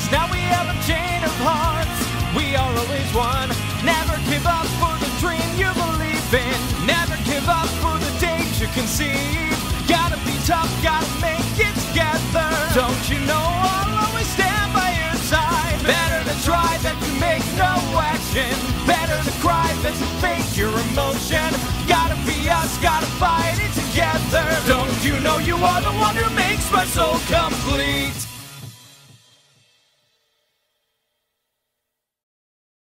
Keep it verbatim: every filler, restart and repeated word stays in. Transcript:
'cause now we have a chain of hearts. We are always one. Never give up for the dream you believe in. Never give up for the days you conceive. Gotta be tough, gotta make it together. Don't you know I'll always stand by your side? Better to try than to make no action. Better to cry than to fake your emotion. Gotta be us, gotta fight it together. Don't you know you are the one who makes my soul complete?